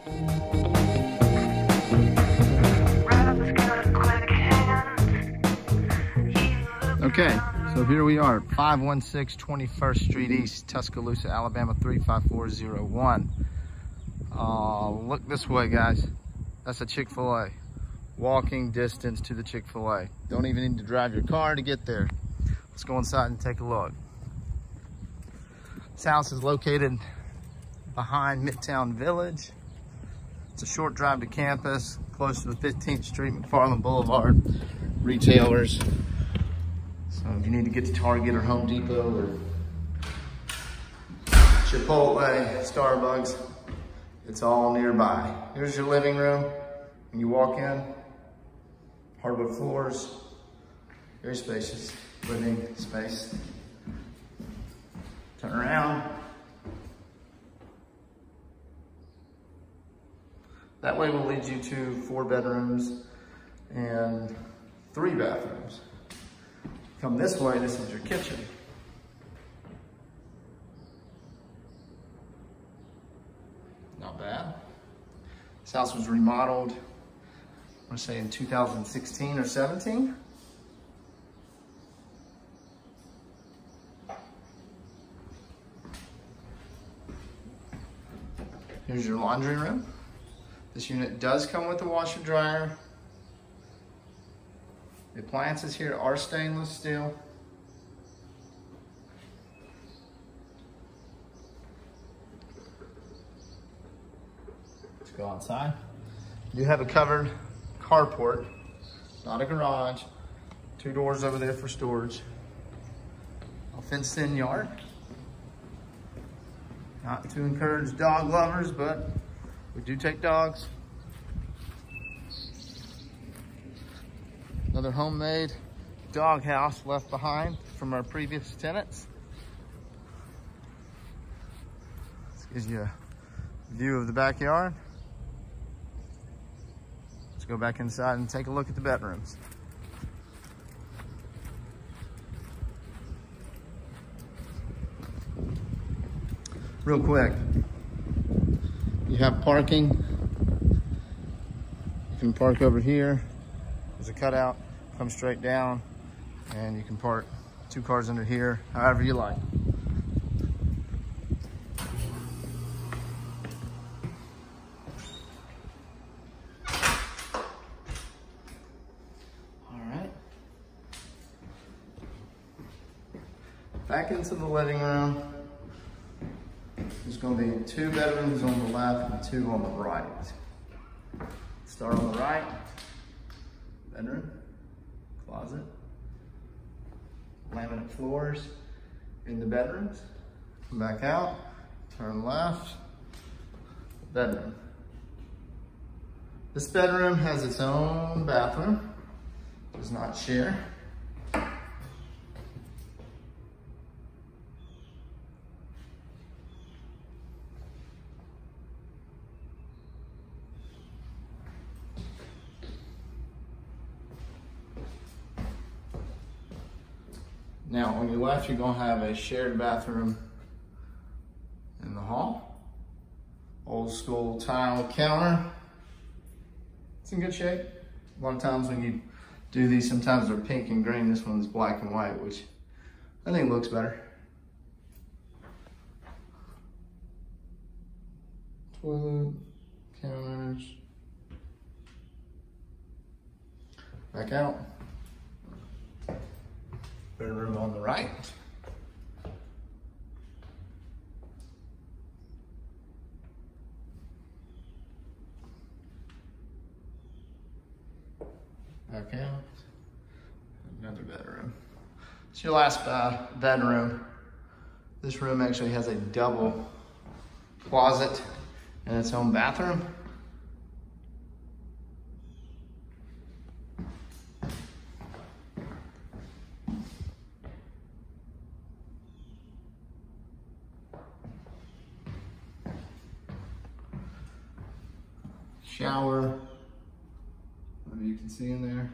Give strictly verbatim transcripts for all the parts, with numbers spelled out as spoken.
Okay, so here we are, five one six twenty-first Street East, Tuscaloosa, Alabama, three five four zero one. Uh, look this way, guys. That's a Chick-fil-A. Walking distance to the Chick-fil-A. Don't even need to drive your car to get there. Let's go inside and take a look. This house is located behind Midtown Village. It's a short drive to campus, close to the fifteenth Street, McFarland Boulevard. Retailers. So if you need to get to Target or Home Depot or Chipotle, Starbucks, it's all nearby. Here's your living room. When you walk in, hardwood floors, very spacious living space. Turn around. That way will lead you to four bedrooms and three bathrooms. Come this way, this is your kitchen. Not bad. This house was remodeled, I want to say in two thousand sixteen or seventeen. Here's your laundry room. This unit does come with a washer dryer. The appliances here are stainless steel. Let's go outside. You do have a covered carport, not a garage. Two doors over there for storage. A fenced-in yard. Not to encourage dog lovers, but we do take dogs. Another homemade dog house left behind from our previous tenants. This gives you a view of the backyard. Let's go back inside and take a look at the bedrooms. Real quick, you have parking. You can park over here. There's a cutout, come straight down, and you can park two cars under here, however you like. All right. Back into the living room. There's going to be two bedrooms on the left and two on the right. Start on the right. Bedroom, closet, laminate floors in the bedrooms. Come back out, turn left, bedroom. This bedroom has its own bathroom, does not share. Now, on your left, you're gonna have a shared bathroom in the hall. Old school tile counter. It's in good shape. A lot of times when you do these, sometimes they're pink and green. This one's black and white, which I think looks better. Toilet, counters. Back out. Bedroom on the right. Back out. Another bedroom. It's your last uh, bedroom. This room actually has a double closet and its own bathroom. Shower, maybe you can see in there.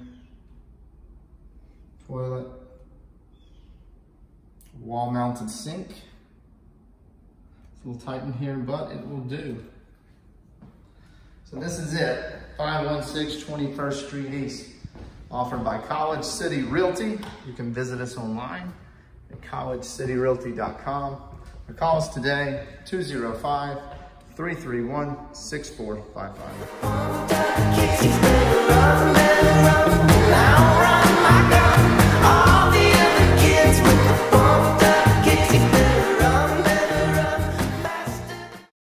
Toilet, wall-mounted sink. It's a little tight in here, but it will do. So this is it, five one six twenty-first Street East, offered by College City Realty. You can visit us online at college city realty dot com or call us today, two oh five, three three one, six four five five.